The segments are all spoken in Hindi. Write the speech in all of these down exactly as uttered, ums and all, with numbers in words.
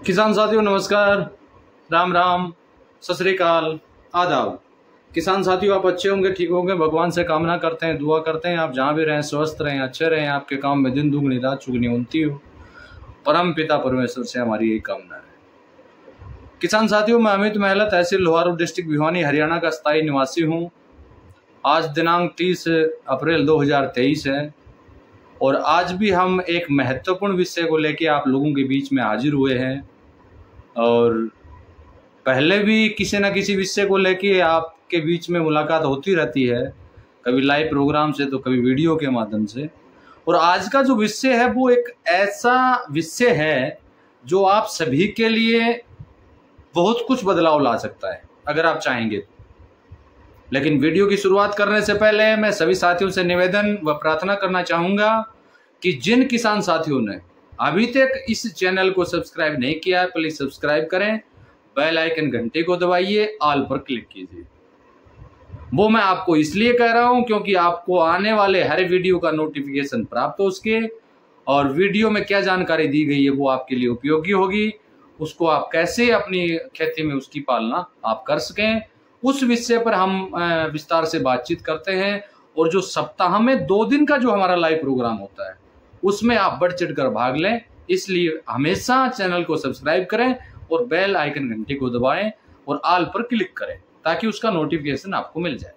किसान साथियों नमस्कार, राम राम, सत श्री अकाल, आदाब। किसान साथियों आप अच्छे होंगे, ठीक होंगे, भगवान से कामना करते हैं, दुआ करते हैं आप जहाँ भी रहें स्वस्थ रहें, अच्छे रहें, आपके काम में दिन दुगनी रात चुगनी उनती हो। परम पिता परमेश्वर से हमारी यही कामना है। किसान साथियों मैं अमित महला, तहसील लोहारू, डिस्ट्रिक्ट भिवानी, हरियाणा का स्थायी निवासी हूँ। आज दिनांक तीस अप्रैल दो हजार तेईस है और आज भी हम एक महत्वपूर्ण विषय को लेकर आप लोगों के बीच में हाजिर हुए हैं। और पहले भी किसी न किसी विषय को लेके आपके बीच में मुलाकात होती रहती है, कभी लाइव प्रोग्राम से तो कभी वीडियो के माध्यम से। और आज का जो विषय है वो एक ऐसा विषय है जो आप सभी के लिए बहुत कुछ बदलाव ला सकता है अगर आप चाहेंगे तो। लेकिन वीडियो की शुरुआत करने से पहले मैं सभी साथियों से निवेदन व प्रार्थना करना चाहूँगा कि जिन किसान साथियों ने अभी तक इस चैनल को सब्सक्राइब नहीं किया है प्लीज सब्सक्राइब करें, बेल आइकन घंटे को दबाइए, ऑल पर क्लिक कीजिए। वो मैं आपको इसलिए कह रहा हूं क्योंकि आपको आने वाले हर वीडियो का नोटिफिकेशन प्राप्त हो सके और वीडियो में क्या जानकारी दी गई है वो आपके लिए उपयोगी होगी। उसको आप कैसे अपनी खेती में उसकी पालना आप कर सकें, उस विषय पर हम विस्तार से बातचीत करते हैं। और जो सप्ताह में दो दिन का जो हमारा लाइव प्रोग्राम होता है उसमें आप बढ़ चढ़ कर भाग लें। इसलिए हमेशा चैनल को सब्सक्राइब करें और बेल आइकन घंटी को दबाएं और ऑल पर क्लिक करें ताकि उसका नोटिफिकेशन आपको मिल जाए।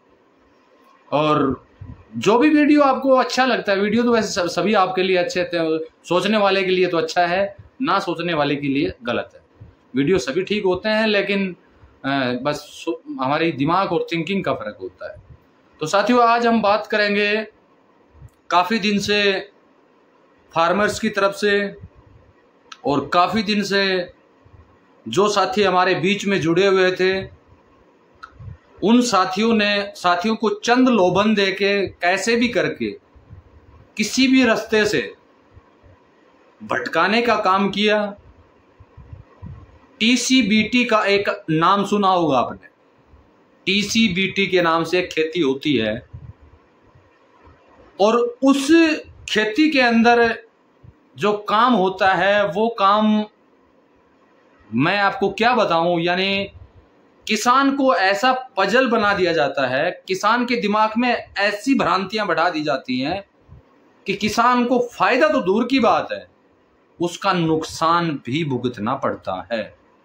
और जो भी वीडियो आपको अच्छा लगता है, वीडियो तो वैसे सभी आपके लिए अच्छे थे, सोचने वाले के लिए तो अच्छा है, ना सोचने वाले के लिए गलत है। वीडियो सभी ठीक होते हैं लेकिन बस हमारी दिमाग और थिंकिंग का फर्क होता है। तो साथियों आज हम बात करेंगे काफ़ी दिन से फार्मर्स की तरफ से और काफ़ी दिन से जो साथी हमारे बीच में जुड़े हुए थे उन साथियों ने साथियों को चंद लोभन दे के कैसे भी करके किसी भी रास्ते से भटकाने का काम किया। टीसीबीटी का एक नाम सुना होगा आपने, टीसीबीटी के नाम से खेती होती है और उस खेती के अंदर जो काम होता है वो काम मैं आपको क्या बताऊं, यानी किसान को ऐसा पजल बना दिया जाता है, किसान के दिमाग में ऐसी भ्रांतियां बढ़ा दी जाती हैं कि किसान को फायदा तो दूर की बात है उसका नुकसान भी भुगतना पड़ता है।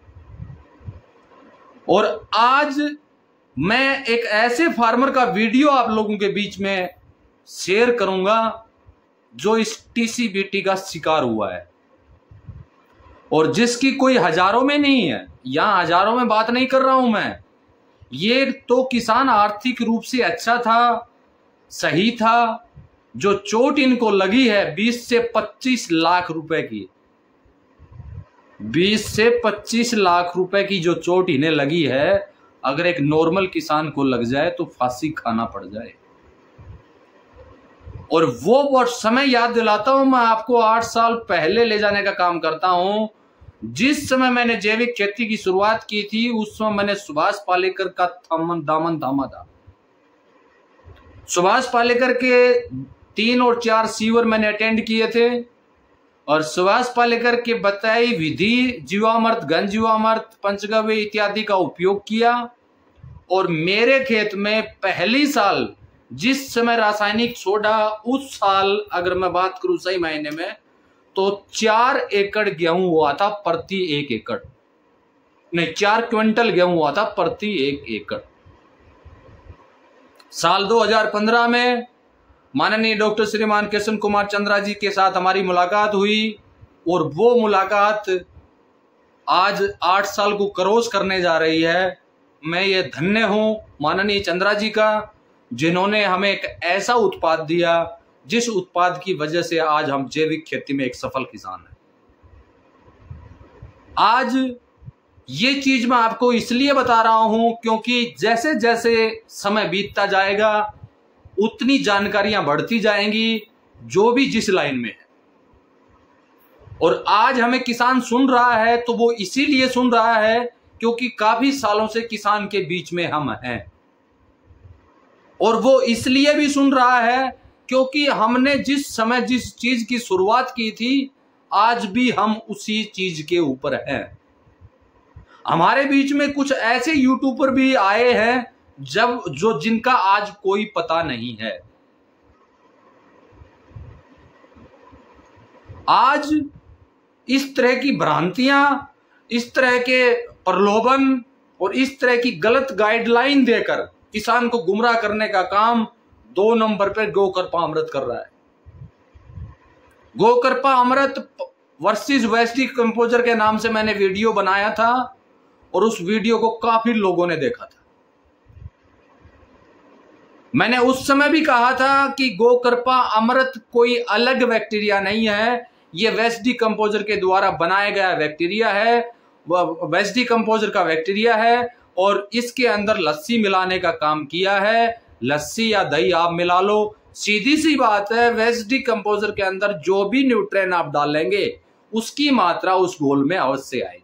और आज मैं एक ऐसे फार्मर का वीडियो आप लोगों के बीच में शेयर करूंगा जो इस टीसीबीटी का शिकार हुआ है और जिसकी कोई हजारों में नहीं है, यहां हजारों में बात नहीं कर रहा हूं मैं। ये तो किसान आर्थिक रूप से अच्छा था, सही था, जो चोट इनको लगी है बीस से पच्चीस लाख रुपए की, बीस से पच्चीस लाख रुपए की जो चोट इन्हें लगी है, अगर एक नॉर्मल किसान को लग जाए तो फांसी खाना पड़ जाए। और वो वो समय याद दिलाता हूं मैं आपको, आठ साल पहले ले जाने का काम करता हूं। जिस समय मैंने जैविक खेती की शुरुआत की थी उस समय मैंने सुभाष पालेकर का थमन दामन थामा था। सुभाष पालेकर के तीन और चार सीवर मैंने अटेंड किए थे और सुभाष पालेकर के बताई विधि जीवामृत, घन जीवामृत, पंचगव्य इत्यादि का उपयोग किया। और मेरे खेत में पहली साल जिस समय रासायनिक सोडा, उस साल अगर मैं बात करूं सही मायने में तो चार एकड़ गेहूं हुआ था प्रति एक एकड़, नहीं चार क्विंटल गेहूं हुआ था प्रति एक एकड़। साल दो हजार पंद्रह में माननीय डॉक्टर श्रीमान किशन कुमार चंद्रा जी के साथ हमारी मुलाकात हुई और वो मुलाकात आज आठ साल को क्रॉस करने जा रही है। मैं ये धन्य हूं माननीय चंद्रा जी का, जिन्होंने हमें एक ऐसा उत्पाद दिया जिस उत्पाद की वजह से आज हम जैविक खेती में एक सफल किसान हैं। आज ये चीज मैं आपको इसलिए बता रहा हूं क्योंकि जैसे जैसे समय बीतता जाएगा उतनी जानकारियां बढ़ती जाएंगी जो भी जिस लाइन में है। और आज हमें किसान सुन रहा है तो वो इसीलिए सुन रहा है क्योंकि काफी सालों से किसान के बीच में हम हैं। और वो इसलिए भी सुन रहा है क्योंकि हमने जिस समय जिस चीज की शुरुआत की थी आज भी हम उसी चीज के ऊपर हैं। हमारे बीच में कुछ ऐसे यूट्यूबर भी आए हैं जब जो जिनका आज कोई पता नहीं है। आज इस तरह की भ्रांतियां, इस तरह के प्रलोभन और इस तरह की गलत गाइडलाइन देकर किसान को गुमराह करने का काम दो नंबर पर गोकर्पा अमृत कर रहा है। गोकर्पा अमृत वर्सेस वैस्टिक कंपोजर के नाम से मैंने वीडियो बनाया था और उस वीडियो को काफी लोगों ने देखा था। मैंने उस समय भी कहा था कि गोकर्पा अमृत कोई अलग बैक्टीरिया नहीं है, यह वेस्ट डिकम्पोजर के द्वारा बनाया गया बैक्टीरिया है, वह वेस्ट डिकम्पोजर का बैक्टीरिया है और इसके अंदर लस्सी मिलाने का काम किया है। लस्सी या दही आप मिला लो, सीधी सी बात है, वेस्ट डिकम्पोजर के अंदर जो भी न्यूट्रिएंट आप डालेंगे उसकी मात्रा उस घोल में अवश्य आएगी।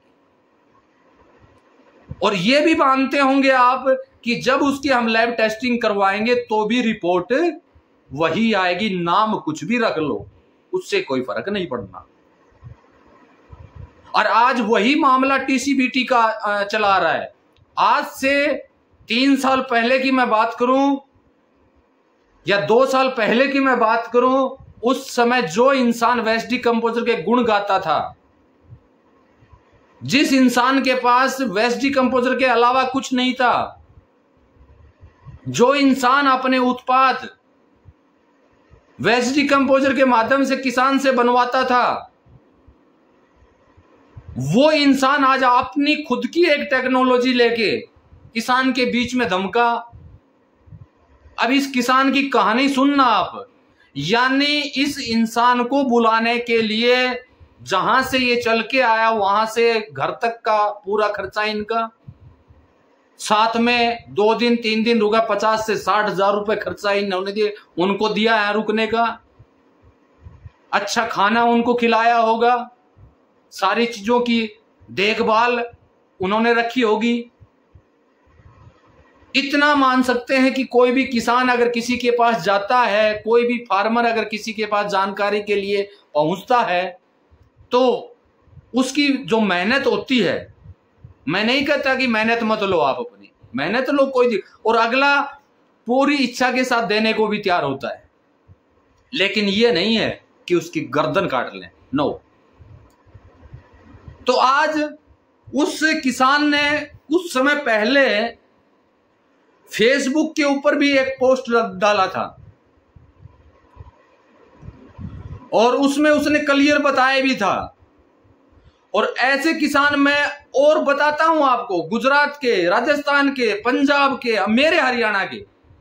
और ये भी मानते होंगे आप कि जब उसकी हम लैब टेस्टिंग करवाएंगे तो भी रिपोर्ट वही आएगी, नाम कुछ भी रख लो, उससे कोई फर्क नहीं पड़ना। और आज वही मामला टीसीबीटी का चला रहा है। आज से तीन साल पहले की मैं बात करूं या दो साल पहले की मैं बात करूं, उस समय जो इंसान वेस्ट डिकम्पोजर के गुण गाता था, जिस इंसान के पास वेस्ट डिकम्पोजर के अलावा कुछ नहीं था, जो इंसान अपने उत्पाद वेस्ट डिकम्पोजर के माध्यम से किसान से बनवाता था, वो इंसान आज अपनी खुद की एक टेक्नोलॉजी लेके किसान के बीच में धमका। अब इस किसान की कहानी सुनना आप, यानी इस इंसान को बुलाने के लिए जहां से ये चल के आया वहां से घर तक का पूरा खर्चा इनका, साथ में दो दिन तीन दिन रुका, पचास से साठ हजार रुपए खर्चा इन्होंने दिए, उनको दिया है रुकने का, अच्छा खाना उनको खिलाया होगा, सारी चीजों की देखभाल उन्होंने रखी होगी। इतना मान सकते हैं कि कोई भी किसान अगर किसी के पास जाता है, कोई भी फार्मर अगर किसी के पास जानकारी के लिए पहुंचता है, तो उसकी जो मेहनत होती है, मैं नहीं कहता कि मेहनत मत लो, आप अपनी मेहनत लो कोई, और अगला पूरी इच्छा के साथ देने को भी तैयार होता है, लेकिन यह नहीं है कि उसकी गर्दन काट लें, नो। तो आज उस किसान ने कुछ समय पहले फेसबुक के ऊपर भी एक पोस्ट डाला था और उसमें उसने क्लियर बताया भी था। और ऐसे किसान मैं और बताता हूं आपको, गुजरात के, राजस्थान के, पंजाब के, मेरे हरियाणा के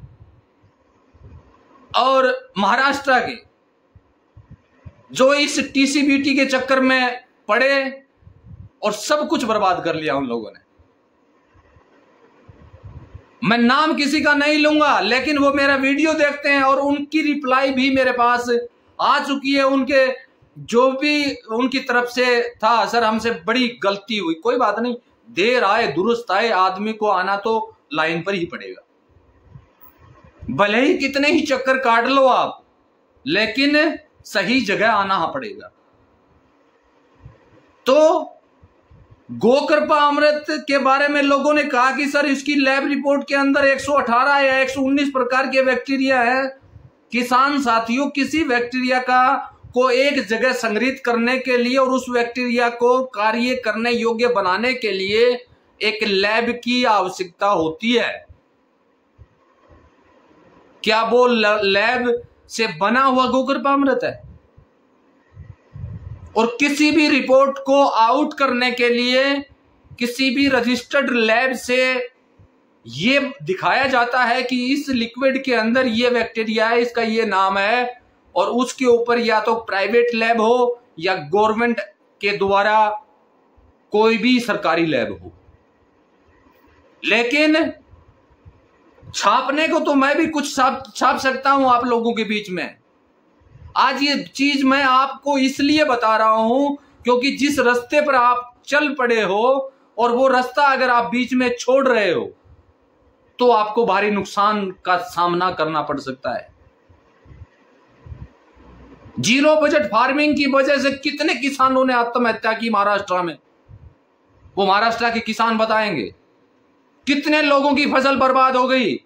और महाराष्ट्र के, जो इस टीसीबीटी के चक्कर में पड़े और सब कुछ बर्बाद कर लिया उन लोगों ने। मैं नाम किसी का नहीं लूंगा, लेकिन वो मेरा वीडियो देखते हैं और उनकी रिप्लाई भी मेरे पास आ चुकी है। उनके जो भी उनकी तरफ से था, सर हमसे बड़ी गलती हुई, कोई बात नहीं, देर आए दुरुस्त आए, आदमी को आना तो लाइन पर ही पड़ेगा, भले ही कितने ही चक्कर काट लो आप, लेकिन सही जगह आना पड़ेगा। तो गोकर्पा अमृत के बारे में लोगों ने कहा कि सर इसकी लैब रिपोर्ट के अंदर एक सौ अठारह या एक सौ उन्नीस प्रकार के बैक्टीरिया है। किसान साथियों, किसी बैक्टीरिया का को एक जगह संग्रहित करने के लिए और उस बैक्टीरिया को कार्य करने योग्य बनाने के लिए एक लैब की आवश्यकता होती है। क्या वो लैब से बना हुआ गोकर्पा अमृत है? और किसी भी रिपोर्ट को आउट करने के लिए किसी भी रजिस्टर्ड लैब से ये दिखाया जाता है कि इस लिक्विड के अंदर ये बैक्टीरिया है, इसका ये नाम है, और उसके ऊपर या तो प्राइवेट लैब हो या गवर्नमेंट के द्वारा कोई भी सरकारी लैब हो। लेकिन छापने को तो मैं भी कुछ छाप छाप सकता हूं आप लोगों के बीच में। आज ये चीज मैं आपको इसलिए बता रहा हूं क्योंकि जिस रास्ते पर आप चल पड़े हो और वो रास्ता अगर आप बीच में छोड़ रहे हो तो आपको भारी नुकसान का सामना करना पड़ सकता है। जीरो बजट फार्मिंग की वजह से कितने किसानों ने आत्महत्या की महाराष्ट्र में, वो महाराष्ट्र के किसान बताएंगे। कितने लोगों की फसल बर्बाद हो गई।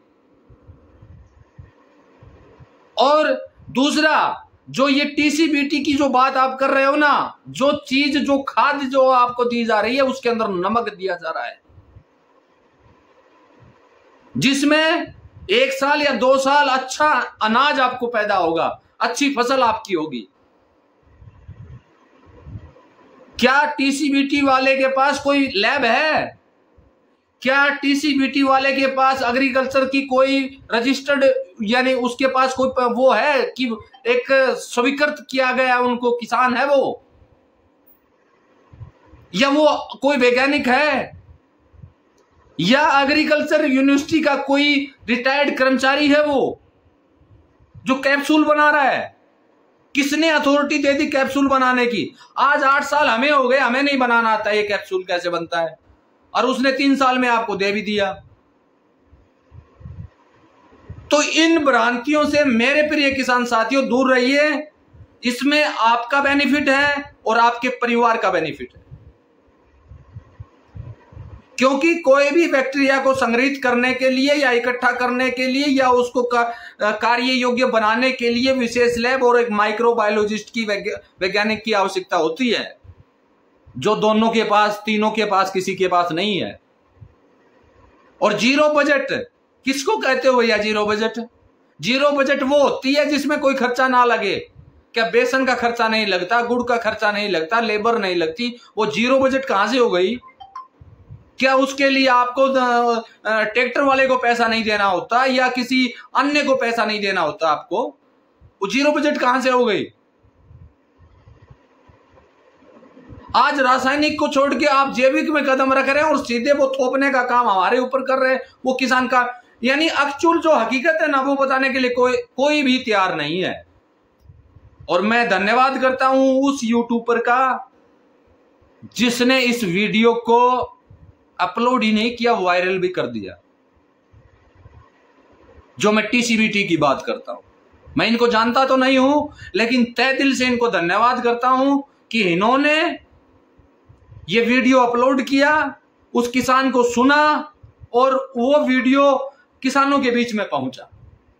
और दूसरा, जो ये टीसीबीटी की जो बात आप कर रहे हो ना, जो चीज, जो खाद जो आपको दी जा रही है, उसके अंदर नमक दिया जा रहा है, जिसमें एक साल या दो साल अच्छा अनाज आपको पैदा होगा, अच्छी फसल आपकी होगी। क्या टीसीबीटी वाले के पास कोई लैब है? क्या टीसीबीटी वाले के पास एग्रीकल्चर की कोई रजिस्टर्ड, यानी उसके पास कोई वो है कि एक स्वीकृत किया गया उनको किसान है वो, या वो कोई वैज्ञानिक है, या एग्रीकल्चर यूनिवर्सिटी का कोई रिटायर्ड कर्मचारी है वो जो कैप्सूल बना रहा है? किसने अथॉरिटी दे दी कैप्सूल बनाने की? आज आठ साल हमें हो गए, हमें नहीं बनाना आता ये कैप्सूल कैसे बनता है, और उसने तीन साल में आपको दे भी दिया। तो इन भ्रांतियों से मेरे प्रिय किसान साथियों दूर रहिए। इसमें आपका बेनिफिट है और आपके परिवार का बेनिफिट है, क्योंकि कोई भी बैक्टीरिया को संग्रहित करने के लिए या इकट्ठा करने के लिए या उसको कार्य योग्य बनाने के लिए विशेष लैब और एक माइक्रोबायोलॉजिस्ट की वैज्ञानिक की आवश्यकता होती है, जो दोनों के पास, तीनों के पास, किसी के पास नहीं है। और जीरो बजट किसको कहते हो भैया? जीरो बजट, जीरो बजट वो होती है जिसमें कोई खर्चा ना लगे। क्या बेसन का खर्चा नहीं लगता, गुड़ का खर्चा नहीं लगता, लेबर नहीं लगती, वो जीरो बजट कहां से हो गई? क्या उसके लिए आपको ट्रैक्टर वाले को पैसा नहीं देना होता या किसी अन्य को पैसा नहीं देना होता आपको? वो जीरो बजट कहां से हो गई? आज रासायनिक को छोड़ के आप जैविक में कदम रख रहे हैं और सीधे वो थोपने का काम हमारे ऊपर कर रहे हैं। वो किसान का, यानी एक्चुअल जो हकीकत है ना, वो बताने के लिए कोई कोई भी तैयार नहीं है। और मैं धन्यवाद करता हूं उस यूट्यूबर का जिसने इस वीडियो को अपलोड ही नहीं किया, वायरल भी कर दिया। जो मैं टीसीबीटी की बात करता हूं, मैं इनको जानता तो नहीं हूं, लेकिन तहे दिल से इनको धन्यवाद करता हूं कि इन्होंने ये वीडियो अपलोड किया, उस किसान को सुना और वो वीडियो किसानों के बीच में पहुंचा।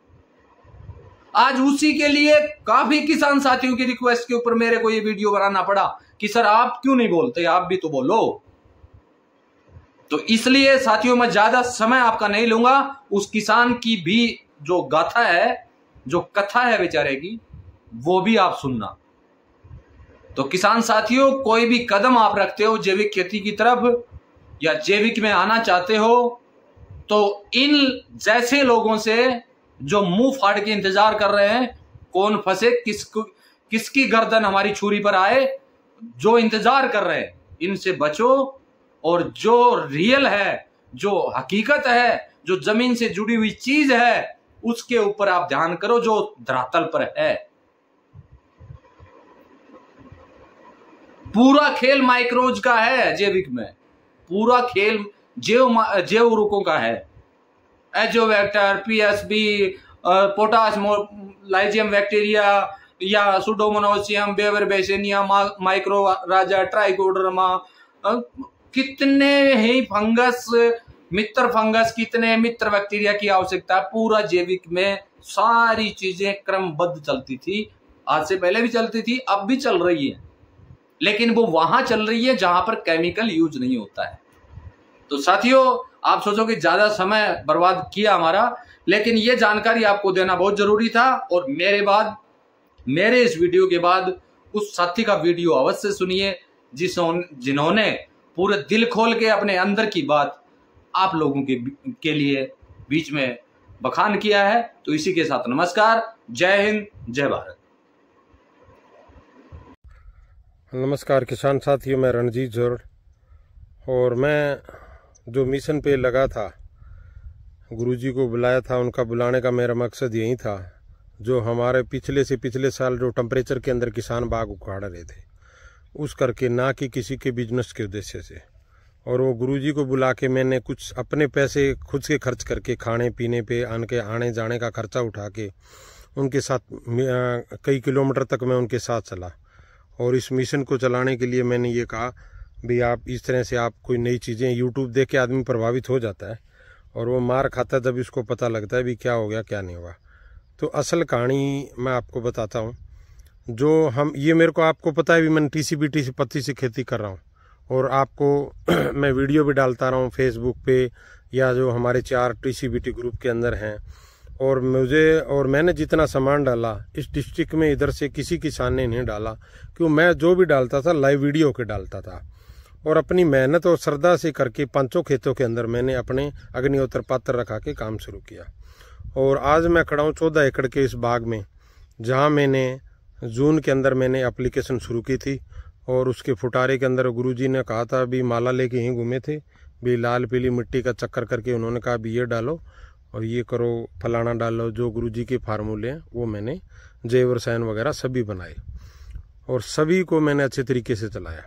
आज उसी के लिए काफी किसान साथियों की रिक्वेस्ट के ऊपर मेरे को ये वीडियो बनाना पड़ा कि सर आप क्यों नहीं बोलते, आप भी तो बोलो। तो इसलिए साथियों मैं ज्यादा समय आपका नहीं लूंगा। उस किसान की भी जो गाथा है, जो कथा है बेचारे की, वो भी आप सुनना। तो किसान साथियों, कोई भी कदम आप रखते हो जैविक खेती की तरफ या जैविक में आना चाहते हो, तो इन जैसे लोगों से जो मुंह फाड़ के इंतजार कर रहे हैं कौन फंसे, किस किसकी गर्दन हमारी छुरी पर आए, जो इंतजार कर रहे हैं, इनसे बचो। और जो रियल है, जो हकीकत है, जो जमीन से जुड़ी हुई चीज है, उसके ऊपर आप ध्यान करो, जो धरातल पर है। पूरा खेल माइक्रोज का है जैविक में, पूरा खेल जैव जैव उर्वरकों का है। एजोवेक्टर, पीएसबी, पोटाश लाइजियम बैक्टीरिया या सुडोमोनासियम, बेवरबेसिनिया, माइक्रो राजा, ट्राइकोडर्मा, कितने ही फंगस, मित्र फंगस, कितने मित्र बैक्टीरिया की आवश्यकता है। पूरा जैविक में सारी चीजें क्रमबद्ध चलती थी, आज से पहले भी चलती थी, अब भी चल रही है, लेकिन वो वहां चल रही है जहां पर केमिकल यूज नहीं होता है। तो साथियों, आप सोचो कि ज्यादा समय बर्बाद किया हमारा, लेकिन ये जानकारी आपको देना बहुत जरूरी था। और मेरे बाद, मेरे इस वीडियो के बाद उस साथी का वीडियो अवश्य सुनिए जिन्होंने पूरे दिल खोल के अपने अंदर की बात आप लोगों के के लिए बीच में बखान किया है। तो इसी के साथ नमस्कार, जय हिंद, जय भारत। नमस्कार किसान साथियों, मैं रणजीत जोर, और मैं जो मिशन पे लगा था, गुरुजी को बुलाया था, उनका बुलाने का मेरा मकसद यही था, जो हमारे पिछले से पिछले साल जो टेम्परेचर के अंदर किसान बाग उखाड़ रहे थे, उस करके, ना कि किसी के बिजनेस के उद्देश्य से। और वो गुरुजी को बुला के मैंने कुछ अपने पैसे खुद से खर्च करके, खाने पीने पे, आन के आने जाने का खर्चा उठा के उनके साथ कई किलोमीटर तक मैं उनके साथ चला। और इस मिशन को चलाने के लिए मैंने ये कहा भी आप इस तरह से आप कोई नई चीज़ें, यूट्यूब देख के आदमी प्रभावित हो जाता है और वो मार खाता है जब इसको पता लगता है भी क्या हो गया क्या नहीं हुआ। तो असल कहानी मैं आपको बताता हूँ। जो हम ये मेरे को आपको पता है भी मैं टीसीबीटी से पत्ती से खेती कर रहा हूँ और आपको मैं वीडियो भी डालता रहा हूँ फेसबुक पे या जो हमारे चार टीसीबीटी ग्रुप के अंदर हैं। और मुझे और मैंने जितना सामान डाला इस डिस्ट्रिक्ट में इधर से किसी किसान ने नहीं डाला, क्यों मैं जो भी डालता था लाइव वीडियो के डालता था और अपनी मेहनत और श्रद्धा से करके पांचों खेतों के अंदर मैंने अपने अग्निहोत्र पात्र रखा के काम शुरू किया। और आज मैं खड़ा हूँ चौदह एकड़ के इस बाग में, जहाँ मैंने जून के अंदर मैंने एप्लीकेशन शुरू की थी। और उसके फुटारे के अंदर गुरुजी ने कहा था भी माला लेके यहीं घूमे थे भी लाल पीली मिट्टी का चक्कर करके उन्होंने कहा भी ये डालो और ये करो फलाना डालो। जो गुरुजी के फार्मूले हैं वो मैंने जैव रसायन वगैरह सभी बनाए और सभी को मैंने अच्छे तरीके से चलाया।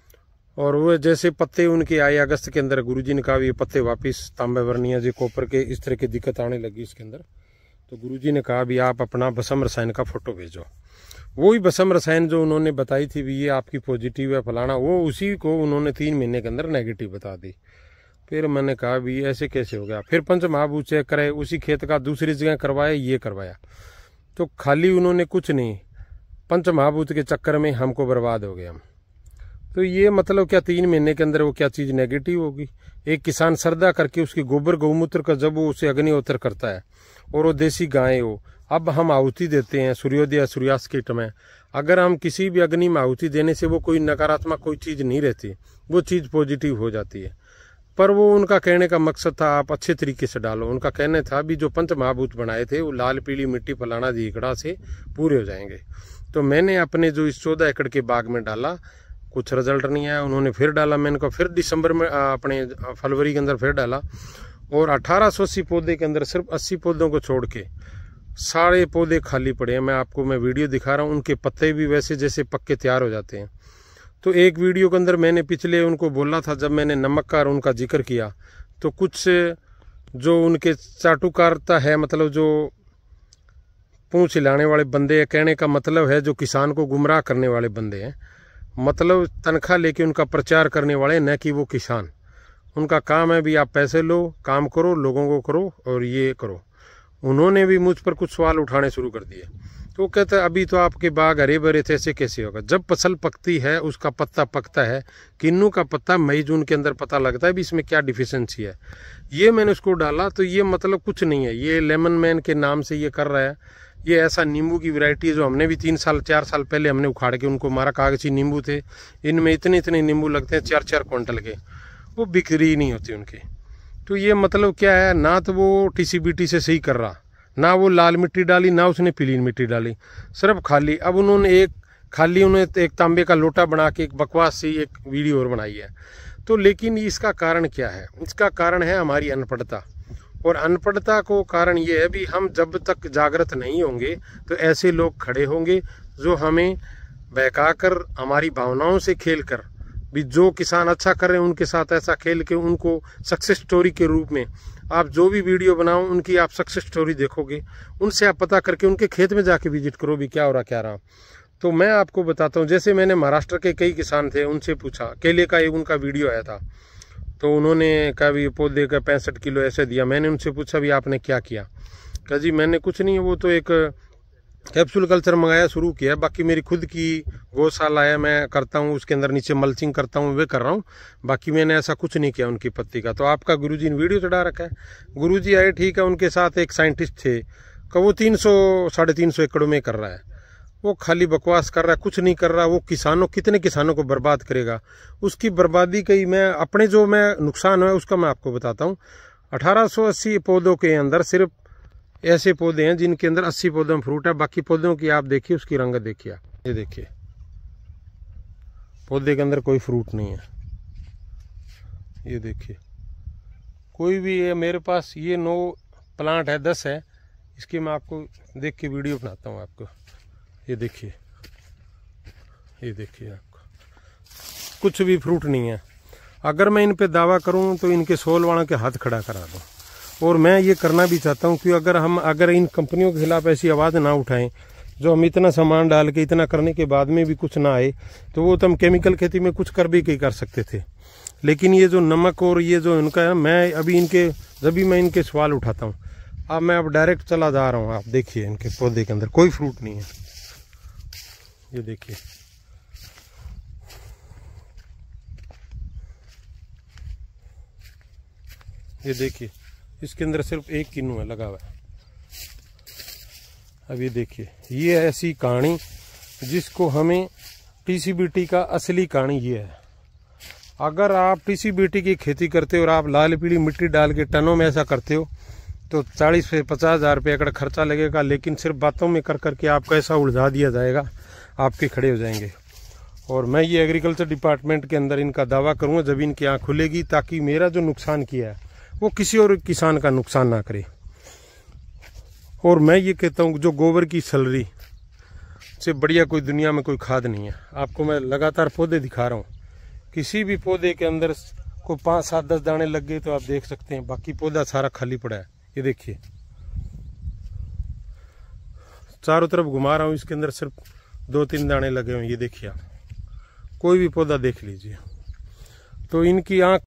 और वो जैसे पत्ते उनके आए अगस्त के अंदर, गुरुजी ने कहा ये पत्ते वापस तांबे वर्णीय जी कॉपर के इस तरह की दिक्कत आने लगी इसके अंदर। तो गुरुजी ने कहा भी आप अपना भस्म रसायन का फोटो भेजो। वही भस्म रसायन जो उन्होंने बताई थी भी ये आपकी पॉजिटिव है फलाना, वो उसी को उन्होंने तीन महीने के अंदर नेगेटिव बता दी। फिर मैंने कहा भी ऐसे कैसे हो गया। फिर पंचमहाभूत चेक करे, उसी खेत का दूसरी जगह करवाया, ये करवाया। तो खाली उन्होंने कुछ नहीं, पंचमहाभूत के चक्कर में हमको बर्बाद हो गए हम। तो ये मतलब क्या तीन महीने के अंदर वो क्या चीज़ नेगेटिव होगी। एक किसान श्रद्धा करके उसकी गोबर गौमूत्र का जब वो उसे अग्निहोत्र करता है और वो देसी गाय हो, अब हम आहुति देते हैं सूर्योदय सूर्यास्त के समय, अगर हम किसी भी अग्नि में आहुति देने से वो कोई नकारात्मक कोई चीज़ नहीं रहती, वो चीज़ पॉजिटिव हो जाती है। पर वो उनका कहने का मकसद था आप अच्छे तरीके से डालो। उनका कहना था भी जो पंच महाभूत बनाए थे वो लाल पीली मिट्टी फलाना दीकड़ा से पूरे हो जाएंगे। तो मैंने अपने जो इस चौदह एकड़ के बाग में डाला, कुछ रिजल्ट नहीं आया। उन्होंने फिर डाला, मैंने कहा फिर दिसंबर में अपने फरवरी के अंदर फिर डाला और अठारह सौ अस्सी पौधे के अंदर सिर्फ अस्सी पौधों को छोड़ के सारे पौधे खाली पड़े हैं। मैं आपको मैं वीडियो दिखा रहा हूँ, उनके पत्ते भी वैसे जैसे पक्के तैयार हो जाते हैं। तो एक वीडियो के अंदर मैंने पिछले उनको बोला था, जब मैंने नमक का उनका जिक्र किया तो कुछ जो उनके चाटुकारता है, मतलब जो पूंछ हिलाने वाले बंदे हैं, कहने का मतलब है जो किसान को गुमराह करने वाले बंदे हैं, मतलब तनख्वाह लेके उनका प्रचार करने वाले, न कि वो किसान। उनका काम है भी आप पैसे लो, काम करो, लोगों को करो और ये करो। उन्होंने भी मुझ पर कुछ सवाल उठाने शुरू कर दिए। तो कहते हैं अभी तो आपके बाग हरे भरे थे, ऐसे कैसे होगा। जब फसल पकती है, उसका पत्ता पकता है, किन्नू का पत्ता मई जून के अंदर पता लगता है भी इसमें क्या डिफिशियंसी है। ये मैंने उसको डाला तो ये मतलब कुछ नहीं है, ये लेमन मैन के नाम से ये कर रहा है। ये ऐसा नींबू की वैरायटी है जो हमने भी तीन साल चार साल पहले हमने उखाड़ के उनको मारा। कागजी नींबू थे, इनमें इतने इतने नींबू लगते हैं चार चार क्विंटल के, वो बिक्री नहीं होती उनकी। तो ये मतलब क्या है, ना तो वो टीसीबीटी से सही कर रहा, ना वो लाल मिट्टी डाली, ना उसने पीली मिट्टी डाली, सिर्फ खाली। अब उन्होंने एक खाली उन्होंने एक तांबे का लोटा बना के एक बकवास सी एक वीडियो और बनाई है। तो लेकिन इसका कारण क्या है? इसका कारण है हमारी अनपढ़ता। और अनपढ़ता को कारण ये है भी हम जब तक जागृत नहीं होंगे तो ऐसे लोग खड़े होंगे जो हमें बहकाकर हमारी भावनाओं से खेल कर भी जो किसान अच्छा कर रहे हैं उनके साथ ऐसा खेल के उनको सक्सेस स्टोरी के रूप में आप जो भी वीडियो बनाओ उनकी आप सक्सेस स्टोरी देखोगे, उनसे आप पता करके उनके खेत में जाके विजिट करो भी क्या हो रहा क्या रहा। तो मैं आपको बताता हूँ, जैसे मैंने महाराष्ट्र के कई किसान थे, उनसे पूछा, केले का एक उनका वीडियो आया था, तो उन्होंने कहा भी पौधे का पैंसठ किलो ऐसे दिया। मैंने उनसे पूछा भी आपने क्या किया? कहा जी मैंने कुछ नहीं, वो तो एक कैप्सूल कल्चर मंगाया, शुरू किया, बाकी मेरी खुद की गौशाला है, मैं करता हूँ, उसके अंदर नीचे मल्चिंग करता हूँ, वे कर रहा हूँ, बाकी मैंने ऐसा कुछ नहीं किया उनकी पत्ती का। तो आपका गुरुजी ने वीडियो चढ़ा रखा है। गुरुजी आए, ठीक है, उनके साथ एक साइंटिस्ट थे, का वो तीन सौ साढ़े तीन सौ एकड़ों में कर रहा है, वो खाली बकवास कर रहा है, कुछ नहीं कर रहा। वो किसानों कितने किसानों को बर्बाद करेगा, उसकी बर्बादी कई मैं अपने जो मैं नुकसान है उसका मैं आपको बताता हूँ। अठारह सौ अस्सी पौधों के अंदर सिर्फ ऐसे पौधे हैं जिनके अंदर अस्सी पौधों में फ्रूट है, बाकी पौधों की आप देखिए उसकी रंगत देखिए, ये देखिए पौधे के अंदर कोई फ्रूट नहीं है। ये देखिए कोई भी है, मेरे पास ये नौ प्लांट है, दस है, इसकी मैं आपको देख के वीडियो बनाता हूँ आपको। ये देखिए, ये देखिए आपको कुछ भी फ्रूट नहीं है। अगर मैं इन पे दावा करूं तो इनके सोल वालों के हाथ खड़ा करा दूं। और मैं ये करना भी चाहता हूँ कि अगर हम अगर इन कंपनियों के खिलाफ ऐसी आवाज़ ना उठाएं, जो हम इतना सामान डाल के इतना करने के बाद में भी कुछ ना आए, तो वो तो हम केमिकल खेती में कुछ कर भी कहीं कर सकते थे। लेकिन ये जो नमक और ये जो इनका है, मैं अभी इनके जब भी मैं इनके सवाल उठाता हूँ, अब मैं अब डायरेक्ट चला जा रहा हूँ। आप देखिए इनके पौधे के अंदर कोई फ्रूट नहीं है, ये देखिए। ये देखिए इसके अंदर सिर्फ एक किन्नू है लगा हुआ है। अब ये देखिए, ये ऐसी कहानी जिसको हमें टीसीबीटी का असली कहानी ये है। अगर आप टीसीबीटी की खेती करते हो और आप लाल पीली मिट्टी डाल के टनों में ऐसा करते हो तो चालीस से पचास हजार रुपये एकड़ खर्चा लगेगा, लेकिन सिर्फ बातों में कर करके आपको ऐसा उलझा दिया जाएगा, आपके खड़े हो जाएंगे। और मैं ये एग्रीकल्चर डिपार्टमेंट के अंदर इनका दावा करूँगा जब इनकी आँख खुलेगी, ताकि मेरा जो नुकसान किया है वो किसी और किसान का नुकसान ना करे। और मैं ये कहता हूँ जो गोबर की सलरी से बढ़िया कोई दुनिया में कोई खाद नहीं है। आपको मैं लगातार पौधे दिखा रहा हूँ, किसी भी पौधे के अंदर को पाँच सात दस दाने लग गए तो आप देख सकते हैं, बाकी पौधा सारा खाली पड़ा है। ये देखिए चारों तरफ घुमा रहा हूँ, इसके अंदर सिर्फ दो तीन दाने लगे हुए हैं। ये देखिए आप कोई भी पौधा देख लीजिए। तो इनकी आँख